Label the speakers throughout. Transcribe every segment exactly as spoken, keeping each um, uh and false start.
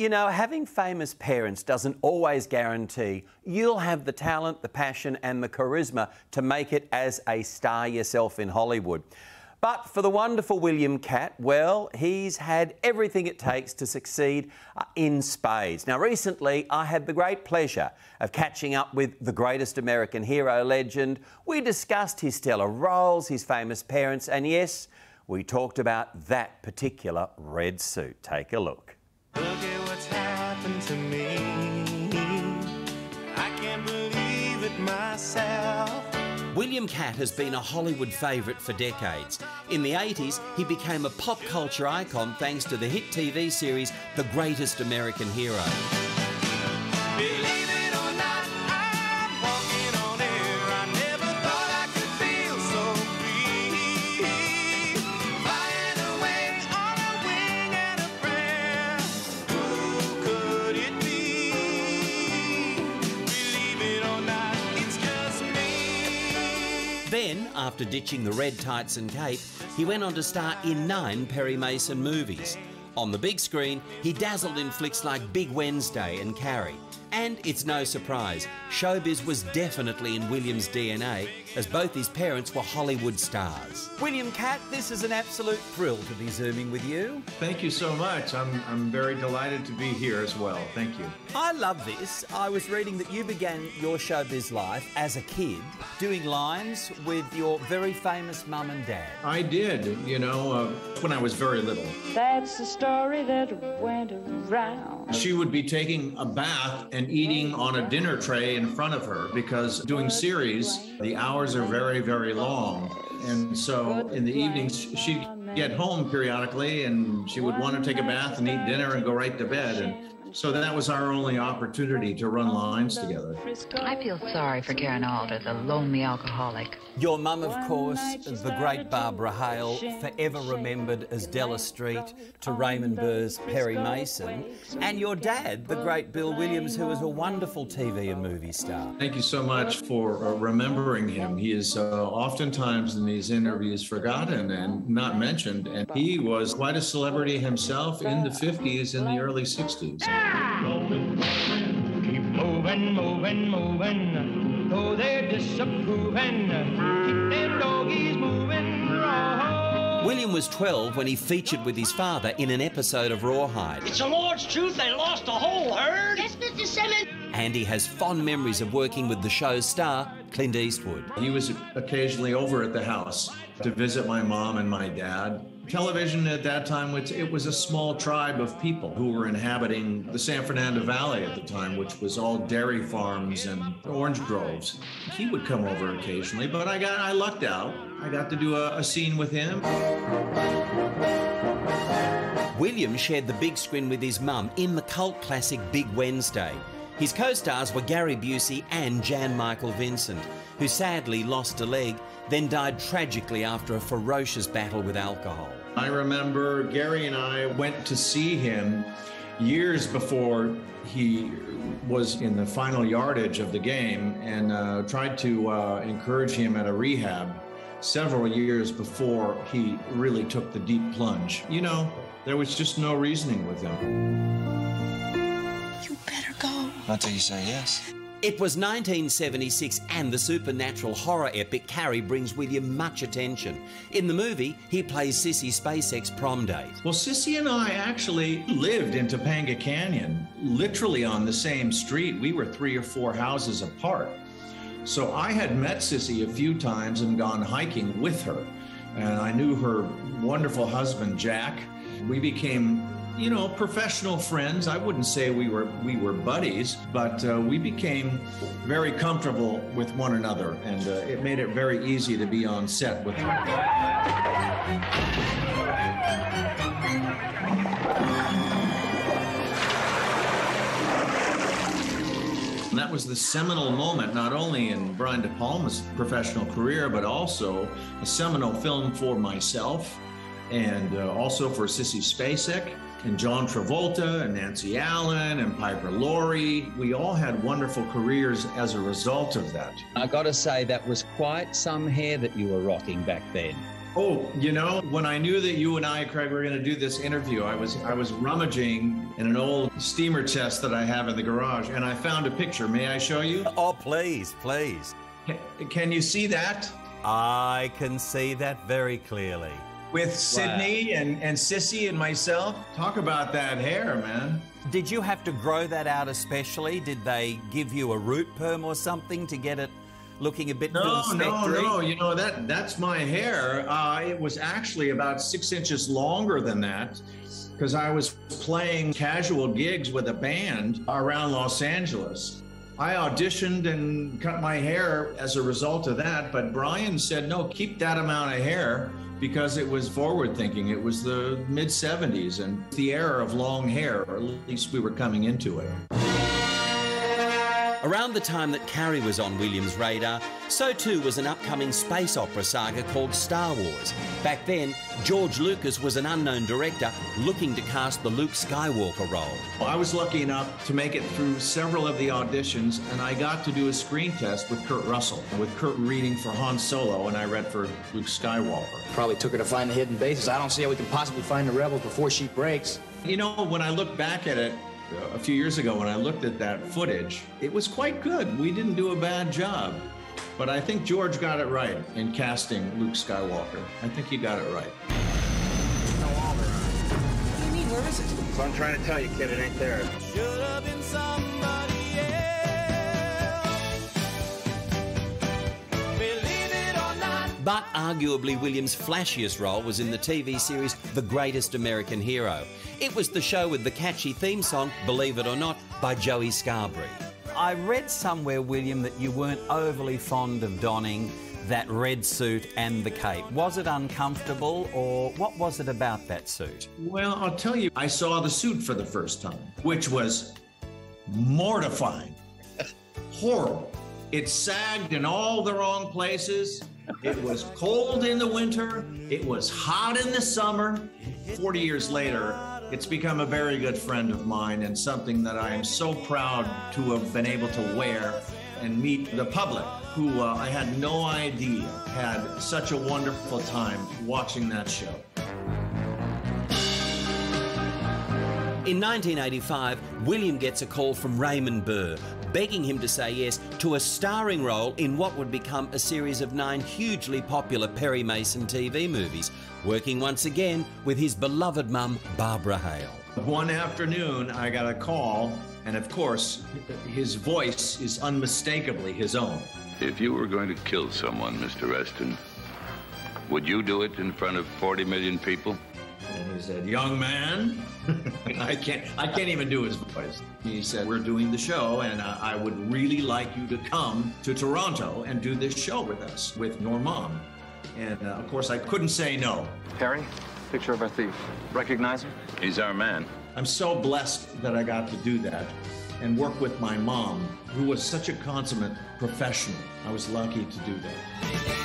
Speaker 1: you know, having famous parents doesn't always guarantee you'll have the talent, the passion and the charisma to make it as a star yourself in Hollywood. But for the wonderful William Katt, well, he's had everything it takes to succeed uh, in spades. Now, recently, I had the great pleasure of catching up with the greatest American hero legend. We discussed his stellar roles, his famous parents, and yes, we talked about that particular red suit. Take a look.
Speaker 2: Look at what's happened to me. I can't believe it myself.
Speaker 1: William Katt has been a Hollywood favourite for decades. In the eighties, he became a pop culture icon thanks to the hit T V series The Greatest American Hero.
Speaker 2: Believe it or not, I'm walking on air. I never thought I could feel so free. Flying away on a wing and a prayer. Who could it be? Believe it or not, it's just me.
Speaker 1: Then, after ditching the red tights and cape, he went on to star in nine Perry Mason movies. On the big screen, he dazzled in flicks like Big Wednesday and Carrie. And it's no surprise, showbiz was definitely in William's D N A, as both his parents were Hollywood stars. William Katt, this is an absolute thrill to be Zooming with you.
Speaker 3: Thank you so much. I'm, I'm very delighted to be here as well. Thank you.
Speaker 1: I love this. I was reading that you began your showbiz life as a kid, doing lines with your very famous mum and dad.
Speaker 3: I did, you know, uh, when I was very little.
Speaker 4: That's the story that went around.
Speaker 3: She would be taking a bath and eating on a dinner tray in front of her because doing series, the hours are very, very long. And so in the evenings, she'd get home periodically and she would want to take a bath and eat dinner and go right to bed. And so that was our only opportunity to run lines together.
Speaker 5: I feel sorry for Karen Alder, the lonely alcoholic.
Speaker 1: Your mum, of course, the great Barbara Hale, forever remembered as Della Street, to Raymond Burr's Perry Mason, and your dad, the great Bill Williams, who was a wonderful T V and movie star.
Speaker 3: Thank you so much for uh, remembering him. He is uh, oftentimes in these interviews forgotten and not mentioned, and he was quite a celebrity himself in the fifties and the early sixties.
Speaker 6: Rolling, rolling, keep moving, moving, moving. Though they're disapproving, keep them doggies moving. Oh.
Speaker 1: William was twelve when he featured with his father in an episode of Rawhide.
Speaker 7: It's the Lord's truth, they lost the whole herd.
Speaker 8: Yes, Mister Simmons.
Speaker 1: And he has fond memories of working with the show's star, Clint Eastwood.
Speaker 3: He was occasionally over at the house to visit my mom and my dad. Television at that time, it was a small tribe of people who were inhabiting the San Fernando Valley at the time, which was all dairy farms and orange groves. He would come over occasionally, but I got I lucked out. I got to do a, a scene with him.
Speaker 1: William shared the big screen with his mum in the cult classic Big Wednesday. His co-stars were Gary Busey and Jan Michael Vincent, who sadly lost a leg, then died tragically after a ferocious battle with alcohol.
Speaker 3: I remember Gary and I went to see him years before he was in the final yardage of the game and uh, tried to uh, encourage him at a rehab several years before he really took the deep plunge. You know, there was just no reasoning with him.
Speaker 8: You better go.
Speaker 7: Not till you say yes.
Speaker 1: It was nineteen seventy-six and the supernatural horror epic Carrie brings William much attention. In the movie, he plays Sissy Spacek's prom date.
Speaker 3: Well, Sissy and I actually lived in Topanga Canyon, literally on the same street. We were three or four houses apart. So I had met Sissy a few times and gone hiking with her. And I knew her wonderful husband, Jack. We became, you know, professional friends. I wouldn't say we were we were buddies, but uh, we became very comfortable with one another, and uh, it made it very easy to be on set with her. And that was the seminal moment, not only in Brian De Palma's professional career, but also a seminal film for myself, and uh, also for Sissy Spacek, and John Travolta, and Nancy Allen, and Piper Laurie. We all had wonderful careers as a result of that.
Speaker 9: I got to say, that was quite some hair that you were rocking back then.
Speaker 3: Oh, you know, when I knew that you and I, Craig, were going to do this interview, I was I was rummaging in an old steamer chest that I have in the garage, and I found a picture. May I show you?
Speaker 1: Oh, please, please.
Speaker 3: Can, can you see that?
Speaker 1: I can see that very clearly.
Speaker 3: With Sydney and, and Sissy and myself. Talk about that hair, man.
Speaker 1: Did you have to grow that out especially? Did they give you a root perm or something to get it looking a bit
Speaker 3: No, no,
Speaker 1: Phil-Spector-y?
Speaker 3: no. You know, that that's my hair. Uh, it was actually about six inches longer than that because I was playing casual gigs with a band around Los Angeles. I auditioned and cut my hair as a result of that, but Brian said, no, keep that amount of hair because it was forward thinking. It was the mid seventies and the era of long hair, or at least we were coming into it.
Speaker 1: Around the time that Carrie was on Williams' radar, so too was an upcoming space opera saga called Star Wars. Back then, George Lucas was an unknown director looking to cast the Luke Skywalker role.
Speaker 3: I was lucky enough to make it through several of the auditions, and I got to do a screen test with Kurt Russell, with Kurt reading for Han Solo, and I read for Luke Skywalker.
Speaker 9: Probably took her to find the hidden bases. I don't see how we can possibly find the rebels before she breaks.
Speaker 3: You know, when I look back at it, a few years ago when I looked at that footage, it was quite good. We didn't do a bad job. But I think George got it right in casting Luke Skywalker. I think he got it right.
Speaker 9: No longer. What do you mean? Where is it?
Speaker 10: So I'm trying to tell you, kid, it ain't there.
Speaker 2: Should have been somebody else. Believe it or not.
Speaker 1: But arguably Williams' flashiest role was in the T V series The Greatest American Hero. It was the show with the catchy theme song, Believe It or Not, by Joey Scarborough. I read somewhere, William, that you weren't overly fond of donning that red suit and the cape. Was it uncomfortable, or what was it about that suit?
Speaker 3: Well, I'll tell you, I saw the suit for the first time, which was mortifying, horrible. It sagged in all the wrong places. It was cold in the winter. It was hot in the summer. forty years later, it's become a very good friend of mine and something that I am so proud to have been able to wear and meet the public, who uh, I had no idea had such a wonderful time watching that show.
Speaker 1: In nineteen eighty-five, William gets a call from Raymond Burr, begging him to say yes to a starring role in what would become a series of nine hugely popular Perry Mason T V movies, working once again with his beloved mum, Barbara Hale.
Speaker 3: One afternoon, I got a call, and of course, his voice is unmistakably his own.
Speaker 11: If you were going to kill someone, Mister Reston, would you do it in front of forty million people?
Speaker 3: And he said, young man, I can't I can't even do his voice. He said, we're doing the show, and uh, I would really like you to come to Toronto and do this show with us, with your mom. And uh, of course, I couldn't say no.
Speaker 10: Perry, picture of our thief. Recognize him?
Speaker 11: He's our man.
Speaker 3: I'm so blessed that I got to do that and work with my mom, who was such a consummate professional. I was lucky to do that.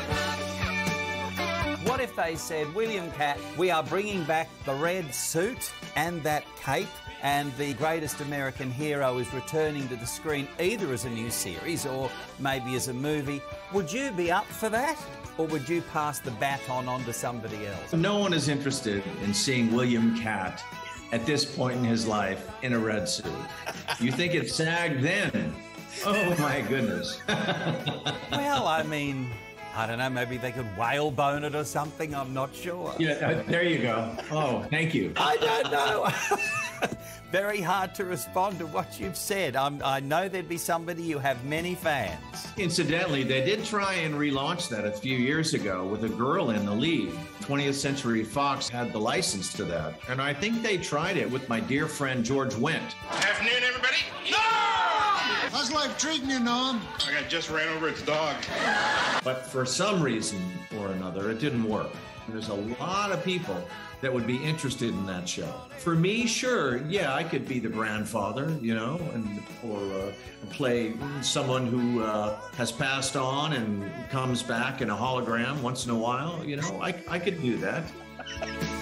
Speaker 1: What if they said, William Katt, we are bringing back the red suit and that cape, and The Greatest American Hero is returning to the screen either as a new series or maybe as a movie. Would you be up for that? Or would you pass the baton on to somebody else?
Speaker 3: No one is interested in seeing William Katt at this point in his life in a red suit. You think it sagged then? Oh my goodness.
Speaker 1: Well, I mean, I don't know, maybe they could whalebone it or something, I'm not sure.
Speaker 3: Yeah, uh, there you go. Oh, thank you.
Speaker 1: I don't know. Very hard to respond to what you've said. I'm, I know there'd be somebody you have many fans.
Speaker 3: Incidentally, they did try and relaunch that a few years ago with a girl in the lead. twentieth Century Fox had the license to that. And I think they tried it with my dear friend George Wendt.
Speaker 12: Afternoon, everybody. No!
Speaker 13: How's life treating you, Norm?
Speaker 12: I got just ran over its dog.
Speaker 3: But for some reason or another, it didn't work. There's a lot of people that would be interested in that show. For me, sure, yeah, I could be the grandfather, you know, and or uh, play someone who uh, has passed on and comes back in a hologram once in a while, you know, I, I could do that.